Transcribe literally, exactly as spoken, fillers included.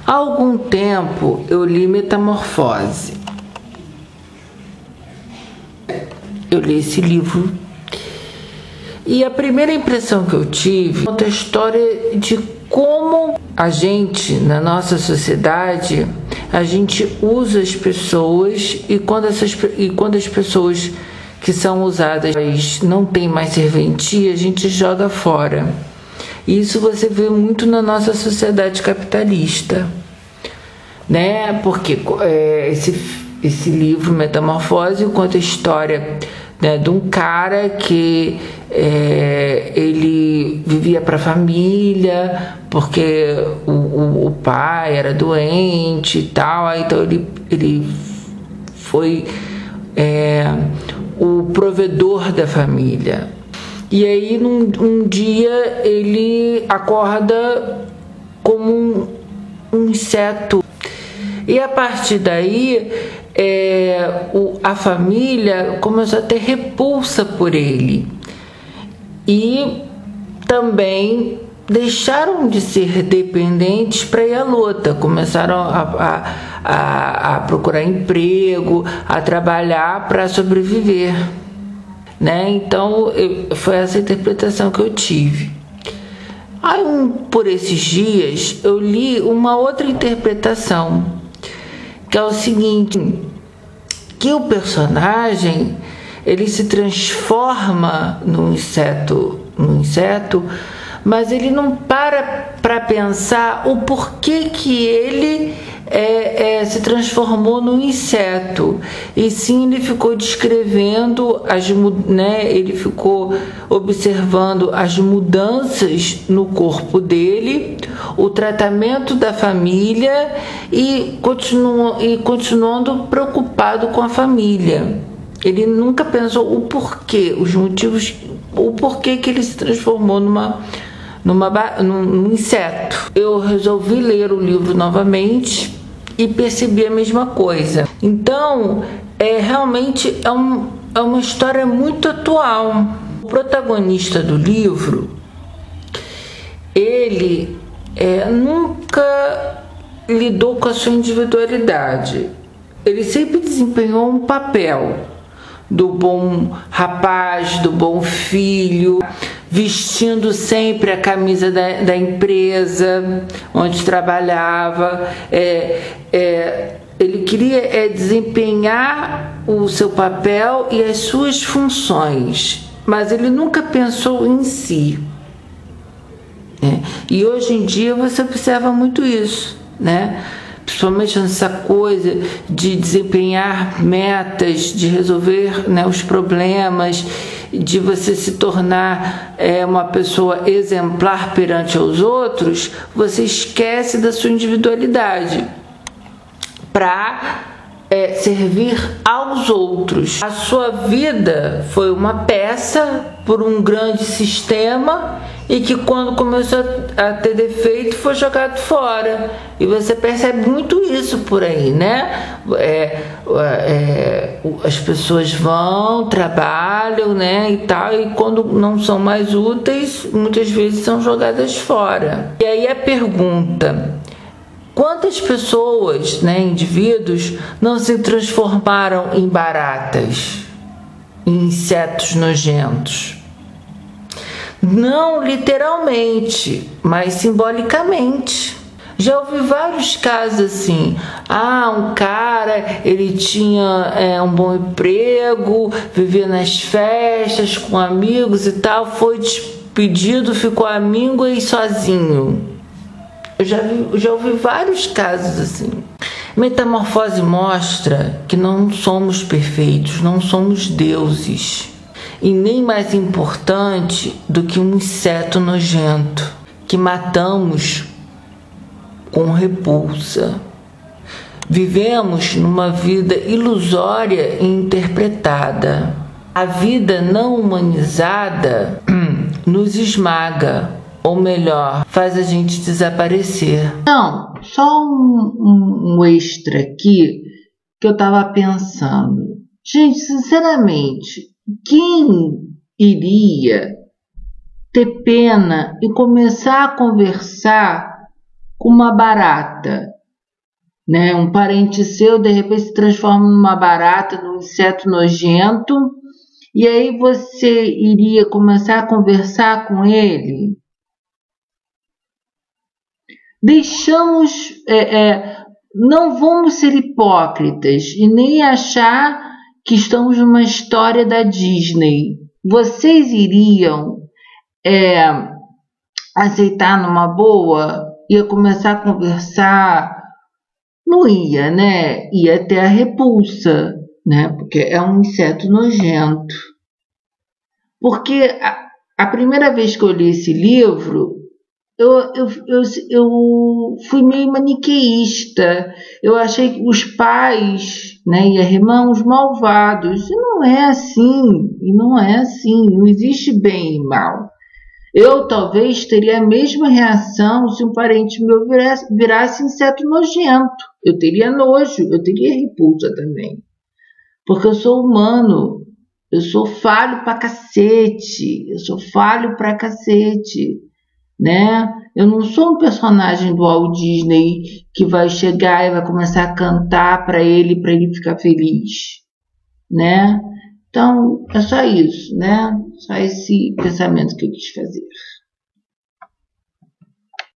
Há algum tempo eu li Metamorfose. Eu li esse livro e a primeira impressão que eu tive conta a história de como a gente, na nossa sociedade, a gente usa as pessoas e quando, essas, e quando as pessoas que são usadas não têm mais serventia, a gente joga fora. Isso você vê muito na nossa sociedade capitalista, né? Porque é, esse, esse livro Metamorfose conta a história, né, de um cara que é, ele vivia para a família porque o, o, o pai era doente e tal, então ele, ele foi é, o provedor da família. E aí num um dia ele acorda como um, um inseto. E a partir daí é, o, a família começou a ter repulsa por ele. E também deixaram de ser dependentes para ir à luta. Começaram a, a, a, a procurar emprego, a trabalhar para sobreviver. Né? Então, eu, foi essa interpretação que eu tive. Aí, um, por esses dias, eu li uma outra interpretação, que é o seguinte, que o personagem, ele se transforma num inseto, num inseto, mas ele não para para pensar o porquê que ele é, é, se transformou num inseto, e sim ele ficou descrevendo as, né, ele ficou observando as mudanças no corpo dele, o tratamento da família e, continu, e continuando preocupado com a família. Ele nunca pensou o porquê, os motivos, o porquê que ele se transformou numa Numa, num, num inseto. Eu resolvi ler o livro novamente e percebi a mesma coisa. Então, é, realmente é, um, é uma história muito atual. O protagonista do livro, ele é, nunca lidou com a sua individualidade. Ele sempre desempenhou um papel do bom rapaz, do bom filho, vestindo sempre a camisa da, da empresa onde trabalhava. É, é, ele queria é, desempenhar o seu papel e as suas funções, mas ele nunca pensou em si. Né? E hoje em dia você observa muito isso, né? Principalmente nessa coisa de desempenhar metas, de resolver, né, os problemas, de você se tornar é, uma pessoa exemplar perante os outros, você esquece da sua individualidade para é, servir aos outros. A sua vida foi uma peça por um grande sistema e que quando começou a ter defeito foi jogado fora. E você percebe muito isso por aí, né? É, é, as pessoas vão, trabalham, né, e tal, e quando não são mais úteis, muitas vezes são jogadas fora. E aí a pergunta: quantas pessoas, né, indivíduos, não se transformaram em baratas, em insetos nojentos? Não literalmente, mas simbolicamente. Já ouvi vários casos assim. Ah, um cara, ele tinha é, um bom emprego, vivia nas festas com amigos e tal, foi despedido, ficou amigo e sozinho. Eu já, vi, já ouvi vários casos assim. Metamorfose mostra que não somos perfeitos, não somos deuses. E nem mais importante do que um inseto nojento que matamos com repulsa. Vivemos numa vida ilusória e interpretada. A vida não humanizada nos esmaga, ou melhor, faz a gente desaparecer. Não, só um, um, um extra aqui que eu estava pensando. Gente, sinceramente, quem iria ter pena e começar a conversar com uma barata, né? Um parente seu de repente se transforma numa barata, num inseto nojento, e aí você iria começar a conversar com ele? Deixamos, é, é, não vamos ser hipócritas e nem achar que estamos numa história da Disney. Vocês iriam é, aceitar numa boa? Ia começar a conversar? Não ia, né? Ia ter a repulsa, né? Porque é um inseto nojento. Porque a, a primeira vez que eu li esse livro, eu, eu, eu, eu fui meio maniqueísta. Eu achei que os pais, né, e a irmã, os malvados. E não é assim. E não é assim. Não existe bem e mal. Eu talvez teria a mesma reação se um parente meu virasse, virasse inseto nojento. Eu teria nojo, eu teria repulsa também. Porque eu sou humano, eu sou falho pra cacete, eu sou falho pra cacete, né? Eu não sou um personagem do Walt Disney que vai chegar e vai começar a cantar para ele, para ele ficar feliz, né? Então, é só isso, né? Só esse pensamento que eu quis fazer.